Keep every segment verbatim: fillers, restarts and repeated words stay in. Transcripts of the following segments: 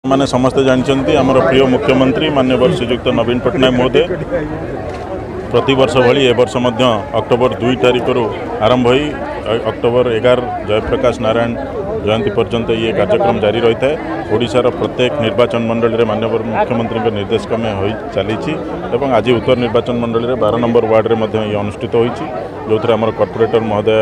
माने समस्ते जानते आमर प्रिय मुख्यमंत्री माननीय श्रीजुक्त नवीन पट्टनायक महोदय प्रति वर्ष भली ए वर्ष अक्टोबर दुई तारिख आरंभ हो अक्टोबर एगार जयप्रकाश नारायण जयंती पर्यंत ये कार्यक्रम जारी रही है। ओडिशार प्रत्येक निर्वाचन मंडल में माननीय मुख्यमंत्री निर्देश क्रमे हो चली आज उत्तर निर्वाचन मंडल में बारह नंबर वार्ड में ये अनुष्ठित होती जो थे आम कॉर्पोरेटर महोदय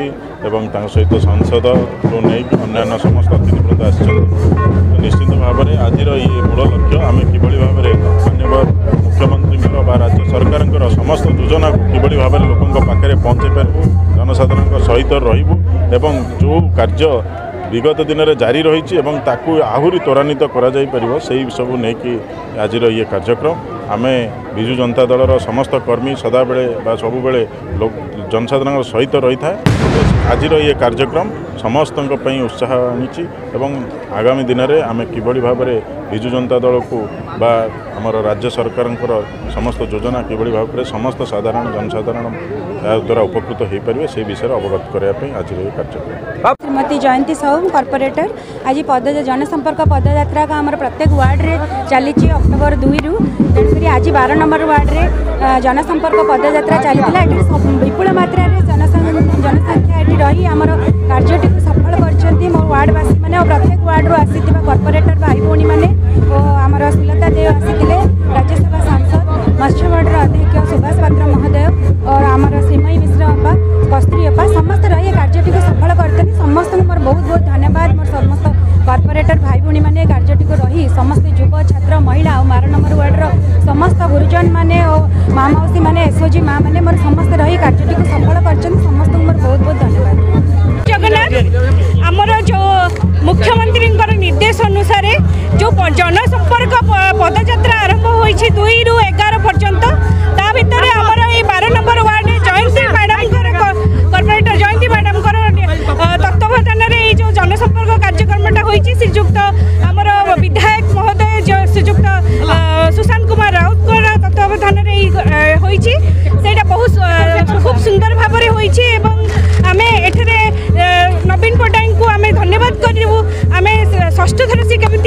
अच्छा सहित सांसद को नहीं अन्य समस्त अतिथिवृंद आसछन्ति। निश्चित भाव में आज ये मूल लक्ष्य आम कि भाव में माननीय मुख्यमंत्री राज्य सरकार समस्त योजना कि भाव में लोकों पाखे पहुँचे पार्बू जनसाधारण सहित रहीबू एवं जो कार्य विगत दिन में जारी रही आहरी त्वरान्वित कर सब नहीं आज ये कार्यक्रम आम विजु जनता दलर समस्त कर्मी सदा बेले सबु बेले जनसाधारण सहित रही था। आज ये कार्यक्रम समस्त उत्साह आनी आगामी दिन में आम कि भाव में विजु जनता दल को बा आमर राज्य सरकार समस्त योजना कि भाव में समस्त साधारण जनसाधारण द्वारा उपकृत हो पारे से विषय अवगत करने आज ये कार्यक्रम। श्रीमती जयंती साहू कॉर्पोरेटर आज पद जनसंपर्क पदयात्रा का आम प्रत्येक वार्ड में चली अक्टोबर दुई रु तेणुक आज बारह नंबर वार्ड में जनसंपर्क पदयात्रा चली विपुल मात्रा जनसंख्या ये रही आम कार्यटी सफल कर वार्डवासी मैंने प्रत्येक वार्ड आसी कॉर्पोरेटर भाई भौणी मैंने आमर सुलता देव आसी राज्यसभा सांसद मत्स्यवाड़ अध्यक्ष सुभाष पात्र महोदय और आमर श्रीमयी मिश्र अपा कस्तूरी अपा समस्त रही कार्यटी को सफल करते समस्त मोर बहुत बहुत धन्यवाद। मोर समस्त कॉर्पोरेटर भाई भौणी मैंने कार्यटी को रही समस्त युव छात्र महिला और बारह नंबर वार्डर समस्त गुरुजन मैंने और माँ मौसी मैंने एसओजी माँ मैंने मोर समस्त रही कार्यटी को सफल कर समस्त मोर बहुत बहुत धन्यवाद। जगन्नाथ आमर जो मुख्यमंत्री निर्देश अनुसार जो जनसंपर्क पदयात्रा आरंभ होती दुई रु एगार पर्यंत ता भितर आमर ये बारह number ward Jayanti madam corporator Jayanti madam तत्वावधान में जो जनसंपर्क कार्यक्रमटा होती श्रीजुक्त आमर विधायक महोदय जो श्रीजुक्त सुशांत कुमार राउत तत्वावधान में होती बहुत खूब सुंदर भाव में होती आम एठे नवीन पट्टनायक को आम धन्यवाद करूँ आम षष्ठ थर से केमी